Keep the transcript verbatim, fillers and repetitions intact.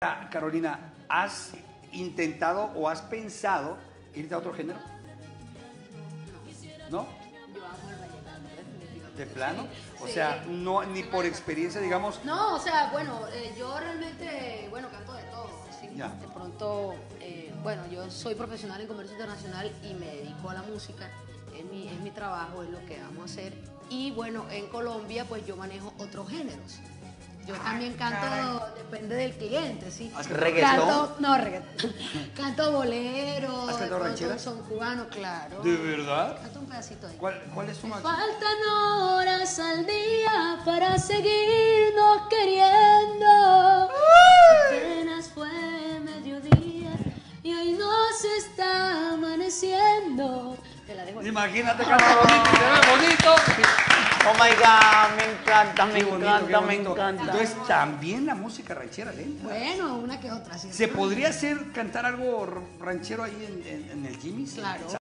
Carolina, ¿has intentado o has pensado irte a otro género? ¿No? Yo amo el vallenato, definitivamente. ¿De plano? O Sí. sea, no ni por experiencia, digamos. No, o sea, bueno, eh, yo realmente, bueno, canto de todo. ¿Sí? Ya. De pronto, eh, bueno, yo soy profesional en comercio internacional y me dedico a la música. Es mi, es mi trabajo, es lo que amo hacer. Y bueno, en Colombia, pues yo manejo otros géneros. Yo también canto, caray. depende del cliente, ¿sí? ¿Has ¿Reggaetón? Canto, no, reggaetón. Canto bolero, ¿Has de cantado pronto rancheras? son cubanos, claro. ¿De verdad? Canto un pedacito ahí. ¿Cuál, cuál es tu Me máximo? faltan horas al día para seguirnos queriendo. Apenas fue mediodía y hoy nos está amaneciendo. Te la dejo ahí. Imagínate, canta bonito, se ve bonito. Oh my God, me encanta, me Qué bonito, encanta, qué me bonito. encanta. Entonces, también la música ranchera lenta. Bueno, una que otra. ¿sí? ¿Se podría hacer cantar algo ranchero ahí en, en- en el Jimmy's? Claro.